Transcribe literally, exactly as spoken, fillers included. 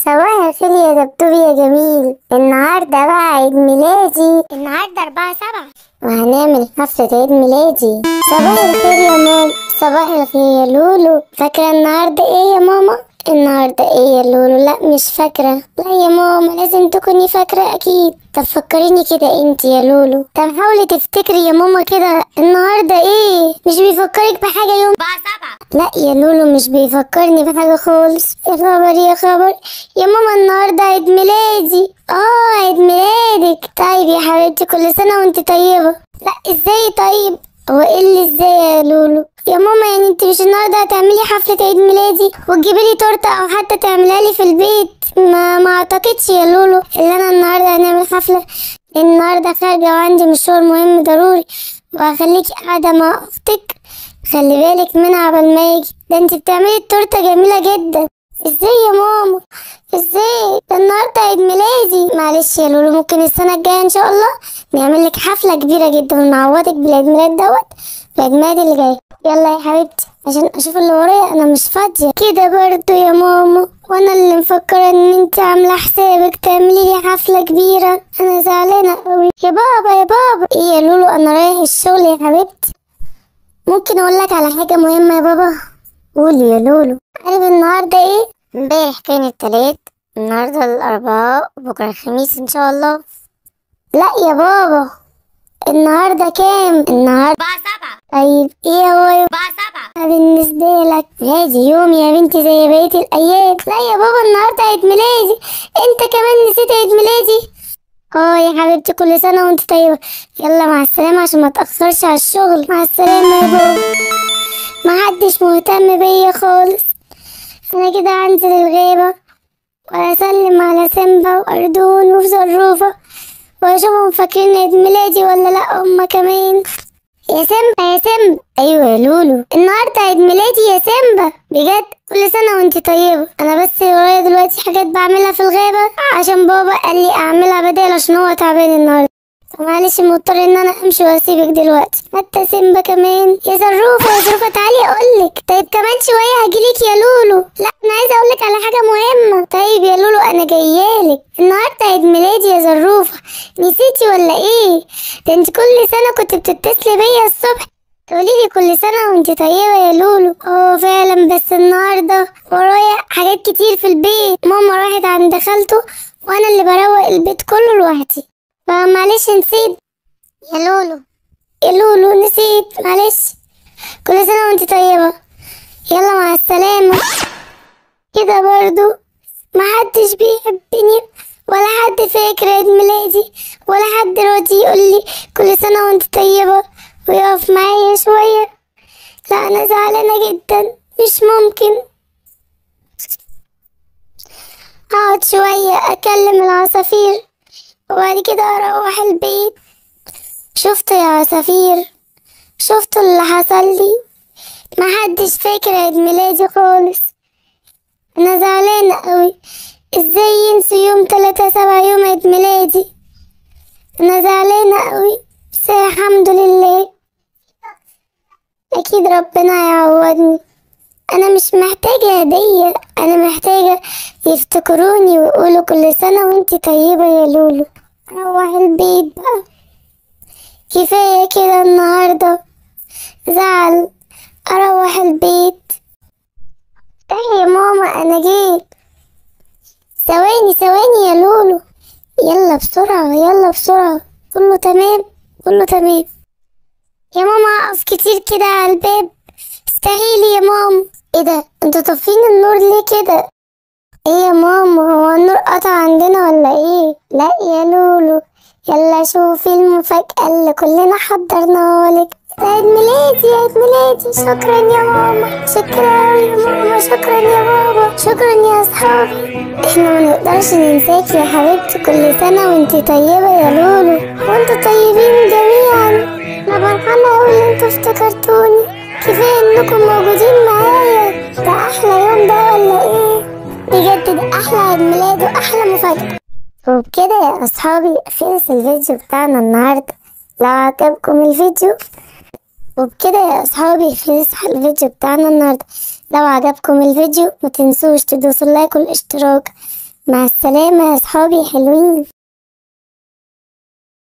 صباح الخير يا دبدوب يا جميل. النهارده بقى عيد ميلادي، النهارده أربعة سبعة وهنعمل حفلة عيد ميلادي. صباح الخير يا ماما. صباح الخير يا لولو. فاكرة النهارده ايه يا ماما؟ النهارده ايه يا لولو؟ لا مش فاكرة. لا يا ماما لازم تكوني فاكرة اكيد. طب فكريني كده انت يا لولو. طب حاولي تفتكري يا ماما كده النهارده ايه. مش بيفكرك بحاجة يوم أربعة سبعة؟ لا يا لولو مش بيفكرني بحاجة خالص. يا خبر يا خبر يا ماما النهارده عيد ميلادي. اه عيد ميلادك. طيب يا حبيبتي كل سنة وانت طيبة. لا ازاي طيب؟ هو ايه اللي ازاي يا لولو؟ يا ماما يعني انت مش النهارده هتعملي حفلة عيد ميلادي وتجيبي لي تورته او حتى تعملها لي في البيت؟ ما ما اعتقدش يا لولو اللي انا النهارده هنعمل حفلة. النهارده خارجة وعندي مشوار مهم ضروري وهخليكي قاعدة مع اختك. خلي بالك منها قبل ما يجي. ده انت بتعملي التورته جميلة جدا. ازاي يا ماما؟ ازاي؟ ده النهارده عيد ميلادي. معلش يا لولو ممكن السنة الجاية ان شاء الله نعمل لك حفلة كبيرة جدا ونعوضك بالعيد ميلاد دوت في عيد ميلادي اللي جاي. يلا يا حبيبتي عشان اشوف اللي ورايا انا مش فاضية كده برضو يا ماما. وانا اللي مفكرة ان انت عاملة حسابك تعملي لي حفلة كبيرة. انا زعلانة قوي يا بابا. يا بابا ايه يا لولو؟ انا رايح الشغل يا حبيبتي. ممكن اقول لك على حاجة مهمة يا بابا؟ قولي يا لولو. عارف النهارده ايه؟ امبارح كان التلات، النهارده الاربعاء، بكره الخميس ان شاء الله. لا يا بابا النهارده كام؟ النهارده أربعة سبعة. طيب ايه هو يوم أربعة سبعة بالنسبه لك؟ عادي يوم يا بنتي زي بقيه الايام. لا يا بابا النهارده عيد ميلادي. انت كمان نسيت عيد ميلادي؟ اه يا حبيبتي كل سنه وانت طيبه. يلا مع السلامه عشان ما تاخرش على الشغل. مع السلامه يا بابا. محدش مهتم بيا خالص. انا كده هنزل الغابة واسلم على سيمبا واردون وزروفة واشوفهم فاكرين عيد ميلادي ولا لا هما كمان. يا سيمبا يا سيمبا. ايوه يا لولو النهارده عيد ميلادي يا سيمبا. بجد كل سنة وانت طيبة. انا بس ورايا دلوقتي حاجات بعملها في الغابة عشان بابا قال لي اعملها بدال عشان هو تعبان النهارده. معلش مضطر ان انا امشي واسيبك دلوقتي. حتى سيمبا كمان. يا زروفه يا زروفه تعالي اقولك. طيب كمان شويه هجيلك يا لولو. لا انا عايزه اقولك على حاجه مهمه. طيب يا لولو انا جايالك. النهارده عيد ميلادي يا زروفه. نسيتي ولا ايه؟ ده انت كل سنه كنت بتتصلي بيا الصبح تقوليلي كل سنه وانت طيبه يا لولو. اه فعلا بس النهارده ورايا حاجات كتير في البيت. ماما راحت عند خالته وانا اللي بروق البيت كله لوحدي. معلش نسيت يا لولو. يا لولو نسيت معلش. كل سنة وانت طيبة. يلا مع السلامة. كده برضو محدش بيحبني ولا حد فاكر عيد ميلادي ولا حد راضي يقولي كل سنة وانت طيبة ويقف معايا شوية. لا انا زعلانة جدا. مش ممكن. اقعد شوية اكلم العصافير وبعد كده اروح البيت. شفتوا يا عصافير؟ شفتوا اللي حصل لي؟ محدش فاكر عيد ميلادي خالص. انا زعلانة قوي. ازاي ينسوا يوم تلاتة سبعة يوم عيد ميلادي؟ انا زعلانة قوي بس الحمد لله اكيد ربنا هيعوضني. انا مش محتاجة هدية. انا محتاجة يفتكروني ويقولوا كل سنة وانتي طيبة يا لولو. اروح البيت بقى. كفاية كده النهاردة زعل. اروح البيت. ايه يا ماما انا جيت. ثواني ثواني يا لولو. يلا بسرعة يلا بسرعة. كله تمام كله تمام. يا ماما اقف كتير كده على الباب. استحيلي يا ماما. ايه ده انتوا طافين النور ليه كده؟ ايه يا ماما هو النور قطع عندنا ولا ايه؟ لا يا لولو يلا شوفي المفاجأة اللي كلنا حضرناها لك. عيد ميلادي عيد ميلادي. شكرا يا ماما. شكرا يا ماما. شكرا يا بابا. شكرا يا اصحابي. احنا ما نقدرش ننساكي يا حبيبتي. كل سنة وانتي طيبة يا لولو وانتوا طيبين جميعا. انا فرحانة اوي ان انتوا افتكرتوني. كفاية انكم موجودين معايا. ده احلى يوم ده ولا ايه؟ بجد ده احلى عيد ميلاد واحلى مفاجأة. وبكده يا اصحابي خلص الفيديو بتاعنا النهاردة. لو عجبكم الفيديو وبكده يا اصحابي خلص الفيديو بتاعنا النهاردة. لو عجبكم الفيديو متنسوش تدوسوا اللايك والاشتراك. مع السلامة يا صحابي حلوين.